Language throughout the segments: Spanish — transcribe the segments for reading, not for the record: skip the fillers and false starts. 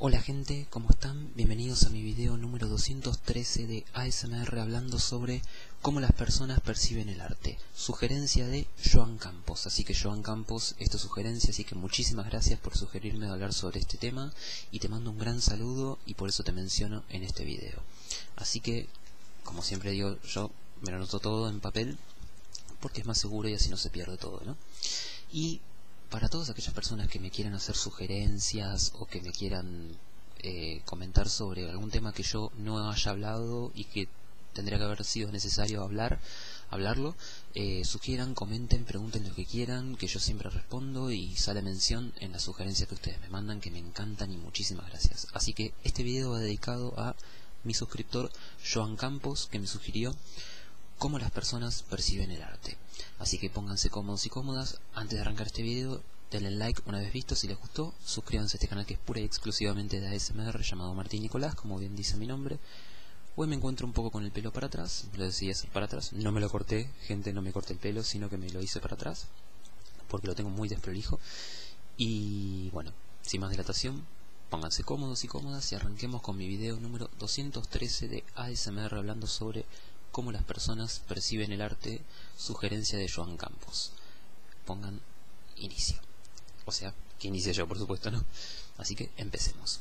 Hola gente, ¿cómo están? Bienvenidos a mi video número 213 de ASMR hablando sobre cómo las personas perciben el arte. Sugerencia de Joan Campos, así que Joan Campos, esta sugerencia, así que muchísimas gracias por sugerirme hablar sobre este tema y te mando un gran saludo y por eso te menciono en este video. Así que, como siempre digo, yo me lo anoto todo en papel porque es más seguro y así no se pierde todo, ¿no? Y para todas aquellas personas que me quieran hacer sugerencias o que me quieran comentar sobre algún tema que yo no haya hablado y que tendría que haber sido necesario hablarlo, sugieran, comenten, pregunten lo que quieran, que yo siempre respondo y sale mención en las sugerencias que ustedes me mandan, que me encantan y muchísimas gracias. Así que este video va dedicado a mi suscriptor Joan Campos, que me sugirió cómo las personas perciben el arte. Así que pónganse cómodos y cómodas. Antes de arrancar este video, denle like una vez visto si les gustó. Suscríbanse a este canal que es pura y exclusivamente de ASMR, llamado Martín Nicolás, como bien dice mi nombre. Hoy me encuentro un poco con el pelo para atrás, lo decidí hacer para atrás. No me lo corté, gente, no me corté el pelo, sino que me lo hice para atrás, porque lo tengo muy desprolijo. Y bueno, sin más dilatación, pónganse cómodos y cómodas y arranquemos con mi video número 213 de ASMR hablando sobre cómo las personas perciben el arte, sugerencia de Joan Campos. Pongan inicio. O sea, que inicie yo, por supuesto, ¿no? Así que empecemos.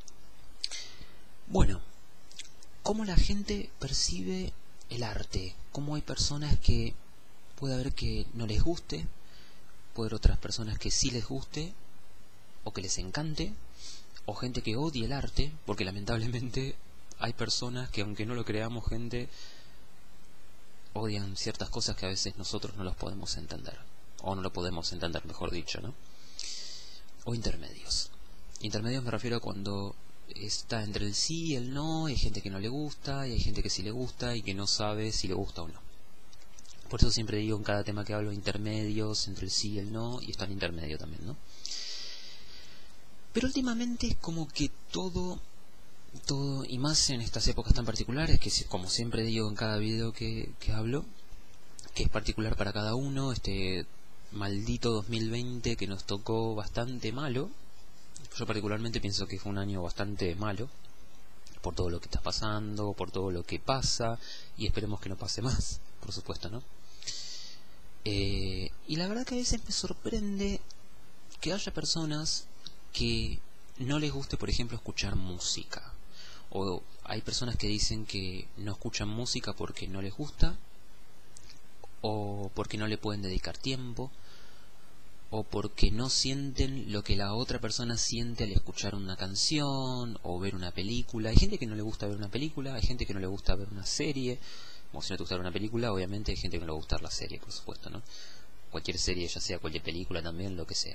Bueno, ¿cómo la gente percibe el arte? ¿Cómo hay personas que puede haber que no les guste, puede haber otras personas que sí les guste, o que les encante, o gente que odie el arte, porque lamentablemente hay personas que, aunque no lo creamos, gente, odian ciertas cosas que a veces nosotros no los podemos entender, o no lo podemos entender, mejor dicho, ¿no? O intermedios. Intermedios me refiero a cuando está entre el sí y el no, hay gente que no le gusta, y hay gente que sí le gusta, y que no sabe si le gusta o no. Por eso siempre digo en cada tema que hablo intermedios, entre el sí y el no, y está en intermedio también, ¿no? Pero últimamente es como que todo, y más en estas épocas tan particulares, que como siempre digo en cada video que hablo, que es particular para cada uno, este maldito 2020 que nos tocó bastante malo. Yo particularmente pienso que fue un año bastante malo, por todo lo que está pasando, por todo lo que pasa, y esperemos que no pase más, por supuesto, ¿no? Y la verdad que a veces me sorprende que haya personas que no les guste, por ejemplo, escuchar música. O hay personas que dicen que no escuchan música porque no les gusta, o porque no le pueden dedicar tiempo, o porque no sienten lo que la otra persona siente al escuchar una canción o ver una película. Hay gente que no le gusta ver una película, hay gente que no le gusta ver una serie. Como si no te gustara una película, obviamente hay gente que no le gusta la serie, por supuesto, ¿no? Cualquier serie, ya sea cualquier película también, lo que sea.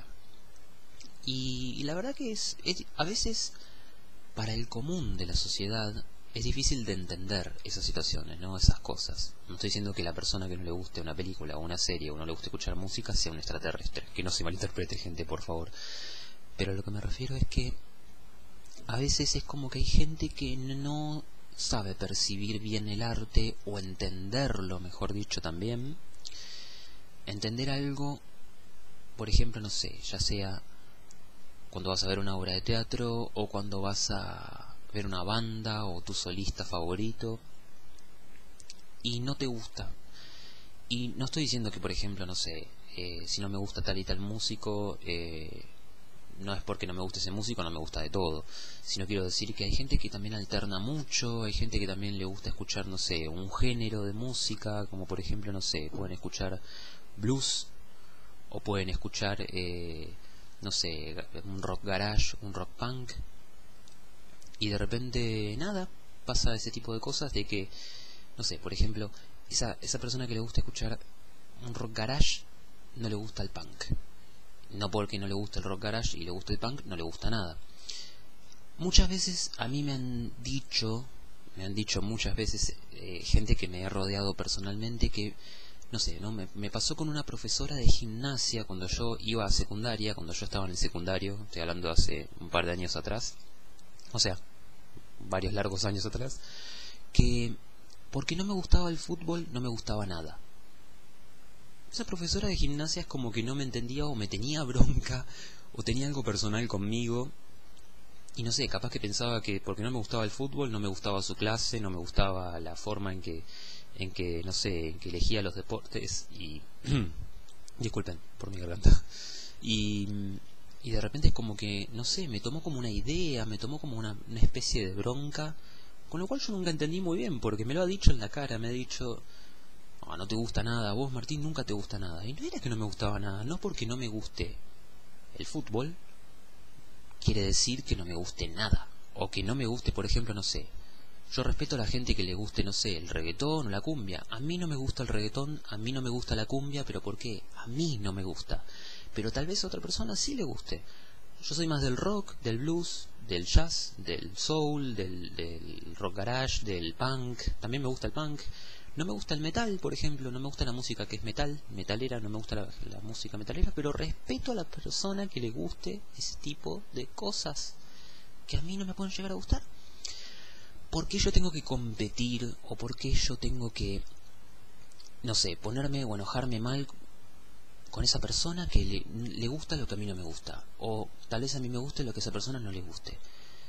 Y la verdad que es a veces, para el común de la sociedad, es difícil de entender esas situaciones, ¿no? Esas cosas. No estoy diciendo que la persona que no le guste una película o una serie o no le guste escuchar música sea un extraterrestre. Que no se malinterprete, gente, por favor. Pero a lo que me refiero es que a veces es como que hay gente que no sabe percibir bien el arte, o entenderlo, mejor dicho, también. Entender algo, por ejemplo, no sé, ya sea cuando vas a ver una obra de teatro, o cuando vas a ver una banda o tu solista favorito y no te gusta. Y no estoy diciendo que, por ejemplo, no sé, si no me gusta tal y tal músico, no es porque no me guste ese músico, no me gusta de todo, sino quiero decir que hay gente que también alterna mucho, hay gente que también le gusta escuchar, no sé, un género de música, como por ejemplo, no sé, pueden escuchar blues, o pueden escuchar no sé, un rock garage, un rock punk, y de repente nada, pasa ese tipo de cosas de que, no sé, por ejemplo, esa persona que le gusta escuchar un rock garage no le gusta el punk. No porque no le gusta el rock garage y le gusta el punk, no le gusta nada. Muchas veces a mí me han dicho muchas veces gente que me he rodeado personalmente que, no sé, ¿no? Me pasó con una profesora de gimnasia cuando yo iba a secundaria, cuando yo estaba en el secundario, estoy hablando hace un par de años atrás, o sea, varios largos años atrás, que porque no me gustaba el fútbol, no me gustaba nada. Esa profesora de gimnasia es como que no me entendía, o me tenía bronca, o tenía algo personal conmigo, y no sé, capaz que pensaba que porque no me gustaba el fútbol, no me gustaba su clase, no me gustaba la forma en que no sé, en que elegía los deportes y disculpen por mi garganta. Y, y de repente es como que, no sé, me tomó como una idea, me tomó como una especie de bronca, con lo cual yo nunca entendí muy bien, porque me lo ha dicho en la cara, me ha dicho, no te gusta nada, vos Martín nunca te gusta nada. Y no era que no me gustaba nada, no porque no me guste el fútbol, quiere decir que no me guste nada. O que no me guste, por ejemplo, no sé. Yo respeto a la gente que le guste, no sé, el reggaetón o la cumbia. A mí no me gusta el reggaetón, a mí no me gusta la cumbia, pero ¿por qué? A mí no me gusta. Pero tal vez a otra persona sí le guste. Yo soy más del rock, del blues, del jazz, del soul, del rock garage, del punk. También me gusta el punk. No me gusta el metal, por ejemplo, no me gusta la música que es metalera, no me gusta la música metalera, pero respeto a la persona que le guste ese tipo de cosas que a mí no me pueden llegar a gustar. ¿Por qué yo tengo que competir o por qué yo tengo que, no sé, ponerme o enojarme mal con esa persona que le gusta lo que a mí no me gusta? O tal vez a mí me guste lo que a esa persona no le guste.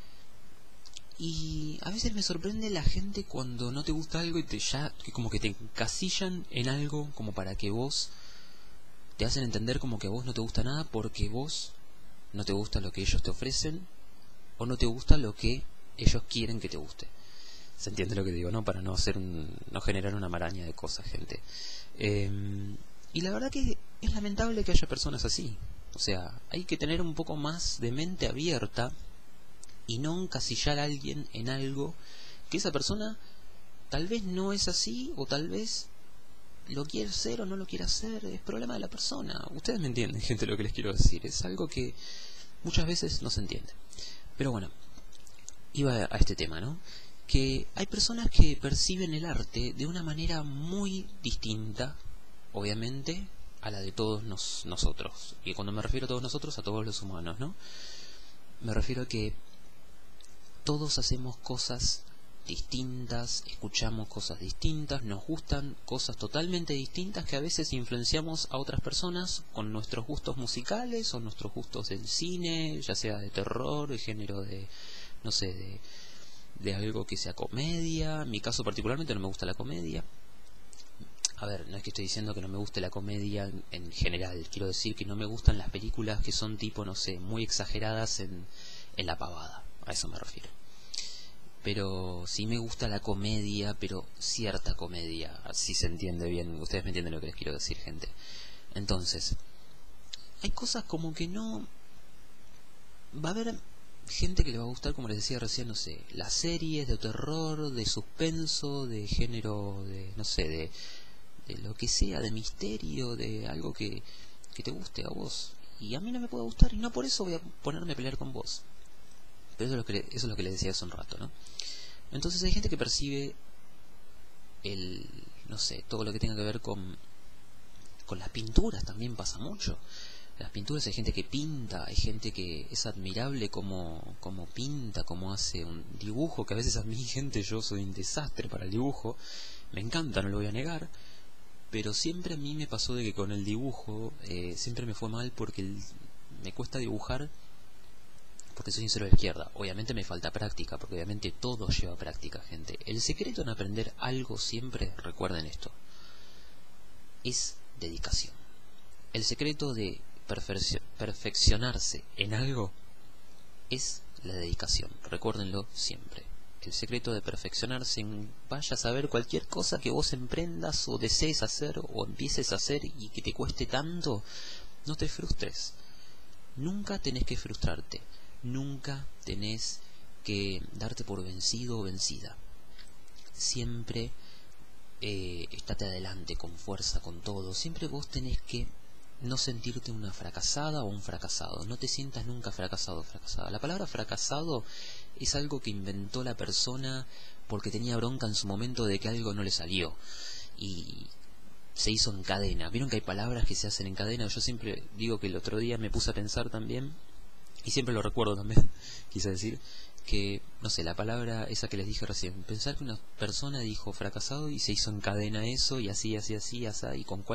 Y a veces me sorprende la gente cuando no te gusta algo y que como que te encasillan en algo como para que vos te hacen entender como que a vos no te gusta nada porque vos no te gusta lo que ellos te ofrecen o no te gusta lo que ellos quieren que te guste. ¿Se entiende lo que digo, no? Para no generar una maraña de cosas, gente. Y la verdad que es lamentable que haya personas así. O sea, hay que tener un poco más de mente abierta y no encasillar a alguien en algo que esa persona tal vez no es así o tal vez lo quiere hacer o no lo quiere hacer. Es problema de la persona. Ustedes me entienden, gente, lo que les quiero decir. Es algo que muchas veces no se entiende. Pero bueno, iba a este tema, ¿no? Que hay personas que perciben el arte de una manera muy distinta, obviamente, a la de todos nosotros. Y cuando me refiero a todos nosotros, a todos los humanos, ¿no? Me refiero a que todos hacemos cosas distintas, escuchamos cosas distintas, nos gustan cosas totalmente distintas que a veces influenciamos a otras personas con nuestros gustos musicales o nuestros gustos del cine, ya sea de terror, de género de, no sé, de algo que sea comedia. En mi caso particularmente no me gusta la comedia. A ver, no es que estoy diciendo que no me guste la comedia en general, quiero decir que no me gustan las películas que son tipo, no sé, muy exageradas en la pavada, a eso me refiero. Pero sí me gusta la comedia, pero cierta comedia, si se entiende bien. Ustedes me entienden lo que les quiero decir, gente. Entonces, hay cosas como que no... Va a haber gente que le va a gustar, como les decía recién, no sé, las series de terror, de suspenso, de género, de, no sé, de lo que sea, de misterio, de algo que te guste a vos. Y a mí no me puede gustar y no por eso voy a ponerme a pelear con vos. Pero eso es lo que les decía hace un rato, ¿no? Entonces hay gente que percibe no sé, todo lo que tenga que ver con las pinturas también pasa mucho. Las pinturas, hay gente que pinta, hay gente que es admirable como pinta, como hace un dibujo, que a veces a mí, gente, yo soy un desastre para el dibujo. Me encanta, no lo voy a negar, pero siempre a mí me pasó de que con el dibujo siempre me fue mal porque me cuesta dibujar, porque soy sincero de la izquierda. Obviamente me falta práctica, porque obviamente todo lleva práctica, gente. El secreto en aprender algo siempre, recuerden esto, es dedicación. El secreto de perfeccionarse en algo es la dedicación, recuérdenlo siempre. El secreto de perfeccionarse en, vaya a saber, cualquier cosa que vos emprendas o desees hacer o empieces a hacer y que te cueste tanto, no te frustres. Nunca tenés que frustrarte, nunca tenés que darte por vencido o vencida. Siempre estate adelante, con fuerza, con todo. Siempre vos tenés que no sentirte una fracasada o un fracasado. No te sientas nunca fracasado o fracasada. La palabra fracasado es algo que inventó la persona porque tenía bronca en su momento de que algo no le salió y se hizo en cadena. Vieron que hay palabras que se hacen en cadena. Yo siempre digo que el otro día me puse a pensar también, y siempre lo recuerdo también, quise decir que, no sé, la palabra esa que les dije recién, pensar que una persona dijo fracasado y se hizo en cadena eso, y así, y con cuál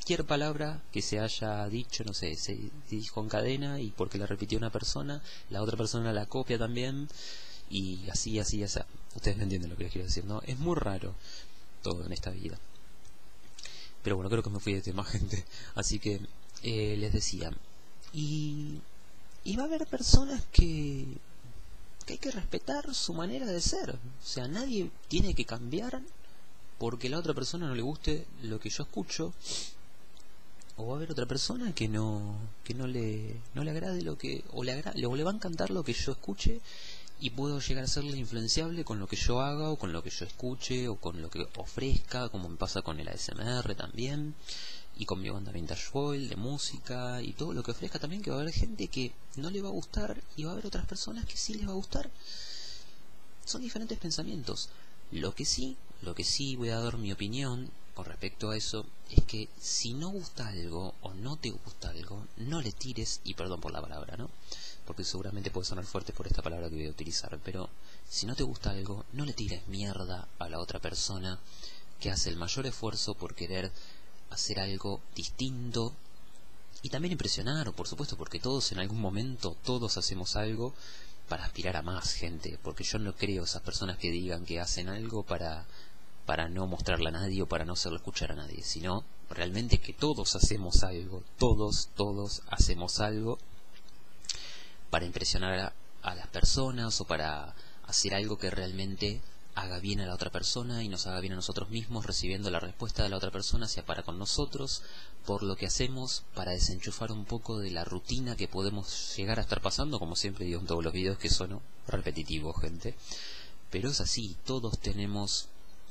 cualquier palabra que se haya dicho, no sé, se dijo en cadena y porque la repitió una persona, la otra persona la copia también, y así, así, así. Ustedes me entienden lo que les quiero decir, ¿no? Es muy raro todo en esta vida. Pero bueno, creo que me fui de tema, gente. Así que les decía, y va a haber personas que hay que respetar su manera de ser. O sea, nadie tiene que cambiar porque a la otra persona no le guste lo que yo escucho, o va a haber otra persona que no le agrade lo que, o le va a encantar lo que yo escuche, y puedo llegar a serle influenciable con lo que yo haga, o con lo que yo escuche, o con lo que ofrezca, como me pasa con el ASMR también, y con mi banda Vintage Foil de música, y todo lo que ofrezca también, que va a haber gente que no le va a gustar, y va a haber otras personas que sí les va a gustar. Son diferentes pensamientos. Lo que sí voy a dar mi opinión con respecto a eso, es que si no gusta algo, o no te gusta algo, no le tires, y perdón por la palabra, ¿no? Porque seguramente puede sonar fuerte por esta palabra que voy a utilizar, pero si no te gusta algo, no le tires mierda a la otra persona que hace el mayor esfuerzo por querer hacer algo distinto, y también impresionar, por supuesto, porque todos en algún momento, todos hacemos algo para aspirar a más, gente, porque yo no creo esas personas que digan que hacen algo para no mostrarle a nadie o para no hacerlo escuchar a nadie, sino realmente que todos hacemos algo, todos hacemos algo para impresionar a las personas, o para hacer algo que realmente haga bien a la otra persona y nos haga bien a nosotros mismos, recibiendo la respuesta de la otra persona sea para con nosotros, por lo que hacemos, para desenchufar un poco de la rutina que podemos llegar a estar pasando, como siempre digo en todos los videos, que son repetitivos, gente, pero es así, todos tenemos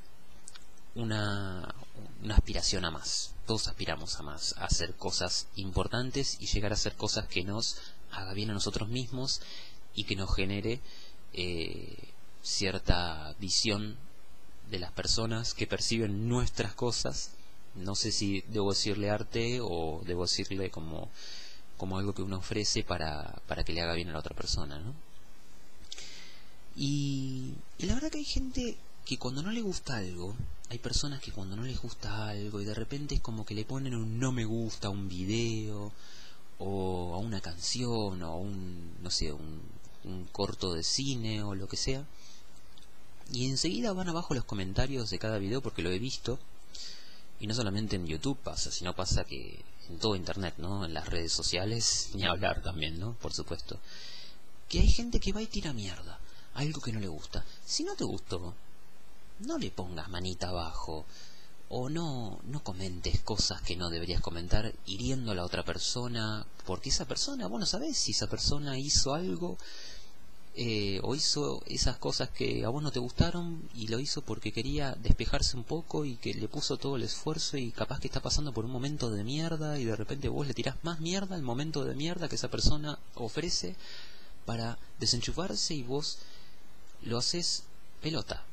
una aspiración a más, todos aspiramos a más, a hacer cosas importantes y llegar a hacer cosas que nos haga bien a nosotros mismos y que nos genere cierta visión de las personas que perciben nuestras cosas. No sé si debo decirle arte o debo decirle como algo que uno ofrece para que le haga bien a la otra persona, ¿no? Y la verdad que hay gente que cuando no le gusta algo, hay personas que cuando no les gusta algo y de repente es como que le ponen un no me gusta a un video, o a una canción, o a no sé, un corto de cine o lo que sea, y enseguida van abajo los comentarios de cada video, porque lo he visto, y no solamente en YouTube pasa, sino pasa que en todo internet, ¿no? En las redes sociales, ni hablar también, ¿no? Por supuesto, que hay gente que va y tira mierda, algo que no le gusta. Si no te gustó, no le pongas manita abajo, o no comentes cosas que no deberías comentar, hiriendo a la otra persona, porque esa persona, vos no sabés si esa persona hizo algo, o hizo esas cosas que a vos no te gustaron, y lo hizo porque quería despejarse un poco, y que le puso todo el esfuerzo, y capaz que está pasando por un momento de mierda, y de repente vos le tirás más mierda al momento de mierda que esa persona ofrece para desenchufarse, y vos lo haces pelota.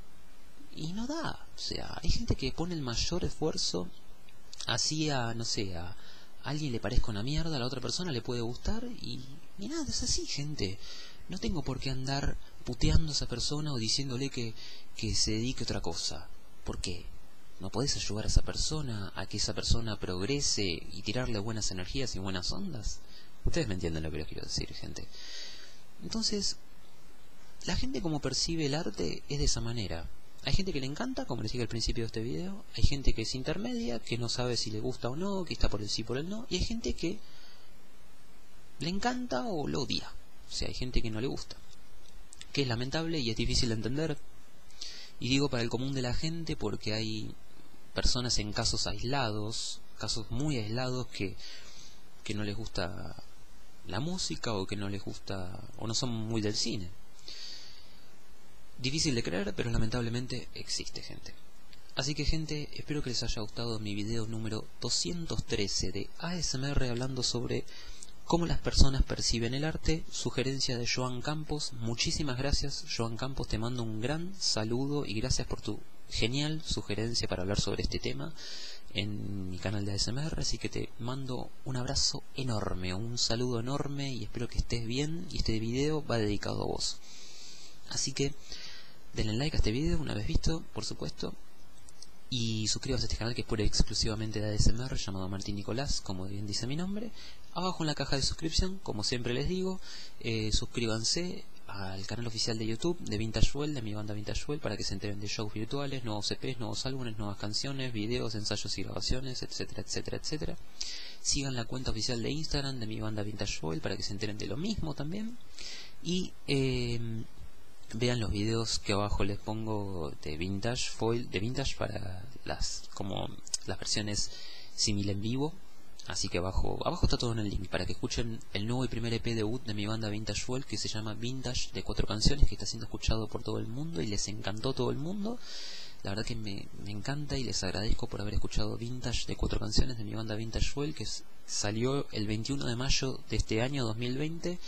Y no da, o sea, hay gente que pone el mayor esfuerzo, así no sé, a alguien le parezca una mierda, a la otra persona le puede gustar, y nada, es así, gente. No tengo por qué andar puteando a esa persona o diciéndole que se dedique a otra cosa. ¿Por qué? ¿No podés ayudar a esa persona a que esa persona progrese y tirarle buenas energías y buenas ondas? Ustedes me entienden lo que les quiero decir, gente. Entonces, la gente como percibe el arte es de esa manera. Hay gente que le encanta, como les dije al principio de este video. Hay gente que es intermedia, que no sabe si le gusta o no, que está por el sí, por el no. Y hay gente que le encanta o lo odia. O sea, hay gente que no le gusta, que es lamentable y es difícil de entender. Y digo para el común de la gente porque hay personas en casos aislados, casos muy aislados, que no les gusta la música, o que no les gusta, o no son muy del cine. Difícil de creer, pero lamentablemente existe, gente. Así que, gente, espero que les haya gustado mi video número 213 de ASMR, hablando sobre cómo las personas perciben el arte. Sugerencia de Joan Campos. Muchísimas gracias, Joan Campos, te mando un gran saludo y gracias por tu genial sugerencia para hablar sobre este tema en mi canal de ASMR. Así que te mando un abrazo enorme, un saludo enorme, y espero que estés bien, y este video va dedicado a vos. Así que denle like a este video una vez visto, por supuesto, Y suscríbanse a este canal que es pura y exclusivamente de ASMR, llamado Martín Nicolás, como bien dice mi nombre. Abajo en la caja de suscripción, como siempre les digo, suscríbanse al canal oficial de YouTube de Vintage Well, de mi banda Vintage Well, para que se enteren de shows virtuales, nuevos EPs, nuevos álbumes, nuevas canciones, videos, ensayos y grabaciones, etcétera, etcétera, etcétera. Sigan la cuenta oficial de Instagram de mi banda Vintage Well para que se enteren de lo mismo también. Y vean los videos que abajo les pongo de Vintage Foil, de Vintage para las versiones simil en vivo. Así que abajo está todo en el link para que escuchen el nuevo y primer EP debut de mi banda Vintage Foil, que se llama Vintage, de 4 canciones, que está siendo escuchado por todo el mundo y les encantó todo el mundo. La verdad que me encanta y les agradezco por haber escuchado Vintage, de 4 canciones de mi banda Vintage Foil, que salió el 21 de mayo de este año 2020,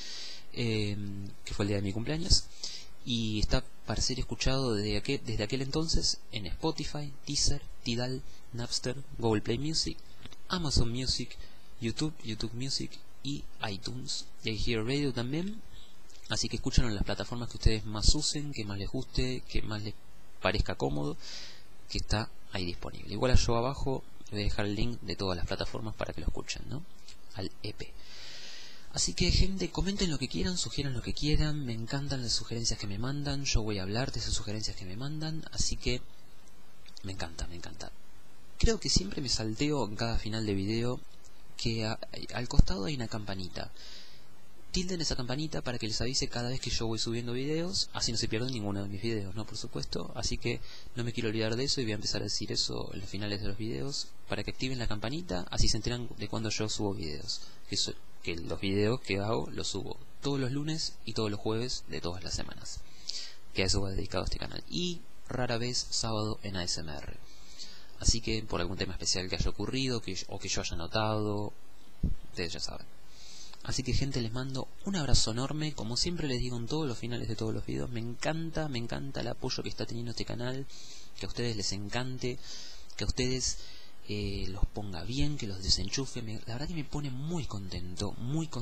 que fue el día de mi cumpleaños. Y está para ser escuchado desde aquel entonces en Spotify, Deezer, Tidal, Napster, Google Play Music, Amazon Music, YouTube Music y iTunes. Y iHeartRadio Radio también. Así que escúchenlo en las plataformas que ustedes más usen, que más les guste, que más les parezca cómodo, que está ahí disponible. Igual yo abajo voy a dejar el link de todas las plataformas para que lo escuchen, ¿no? Al EP. Así que, gente, comenten lo que quieran, sugieran lo que quieran. Me encantan las sugerencias que me mandan. Yo voy a hablar de esas sugerencias que me mandan. Así que me encanta, me encanta. Creo que siempre me salteo en cada final de video que al costado hay una campanita. Tilden esa campanita para que les avise cada vez que yo voy subiendo videos. Así no se pierden ninguno de mis videos, ¿no? Por supuesto. Así que no me quiero olvidar de eso y voy a empezar a decir eso en los finales de los videos, para que activen la campanita. Así se enteran de cuando yo subo videos. Que los videos que hago los subo todos los lunes y todos los jueves de todas las semanas, que a eso va dedicado este canal, y rara vez sábado en ASMR. Así que por algún tema especial que haya ocurrido o que yo haya notado, ustedes ya saben. Así que, gente, les mando un abrazo enorme. Como siempre les digo en todos los finales de todos los videos, me encanta el apoyo que está teniendo este canal, que a ustedes les encante, que a ustedes los ponga bien, que los desenchufe. La verdad que me pone muy contento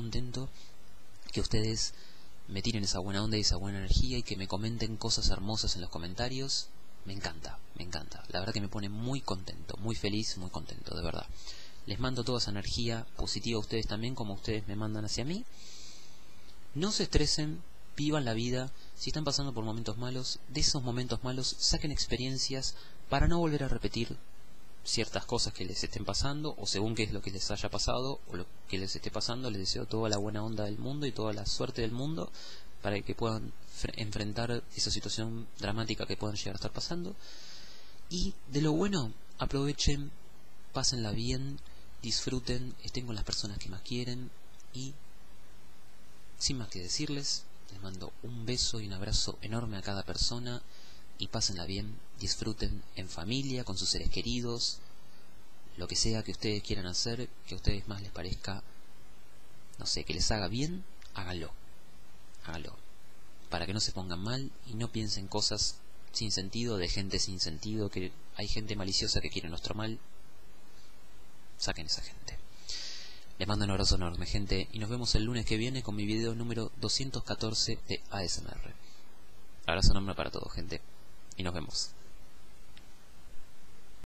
que ustedes me tiren esa buena onda y esa buena energía y que me comenten cosas hermosas en los comentarios. Me encanta, la verdad que me pone muy contento, muy feliz, muy contento, de verdad. Les mando toda esa energía positiva a ustedes también, como ustedes me mandan hacia mí. No se estresen, vivan la vida. Si están pasando por momentos malos, de esos momentos malos saquen experiencias para no volver a repetir ciertas cosas que les estén pasando, o según qué es lo que les haya pasado o lo que les esté pasando. Les deseo toda la buena onda del mundo y toda la suerte del mundo para que puedan enfrentar esa situación dramática que puedan llegar a estar pasando. Y de lo bueno, aprovechen, pásenla bien, disfruten, estén con las personas que más quieren. Y sin más que decirles, les mando un beso y un abrazo enorme a cada persona. Y pásenla bien, disfruten en familia, con sus seres queridos, lo que sea que ustedes quieran hacer, que a ustedes más les parezca, no sé, que les haga bien, háganlo, para que no se pongan mal y no piensen cosas sin sentido, de gente sin sentido, que hay gente maliciosa que quiere nuestro mal. Saquen esa gente. Les mando un abrazo enorme, gente, y nos vemos el lunes que viene con mi video número 214 de ASMR. Abrazo enorme para todos, gente, y nos vemos.